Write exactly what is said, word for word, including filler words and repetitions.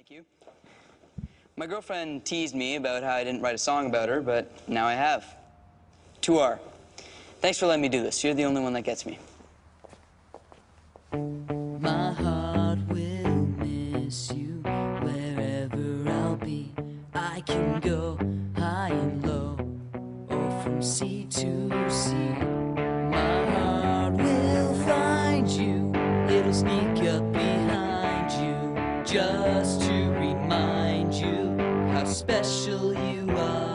Thank you. My girlfriend teased me about how I didn't write a song about her, but now I have. To R. Thanks for letting me do this. You're the only one that gets me. My heart will miss you wherever I'll be. I can go high and low, or from sea to sea. My heart will find you. It'll sneak up behind you, just to remind you how special you are.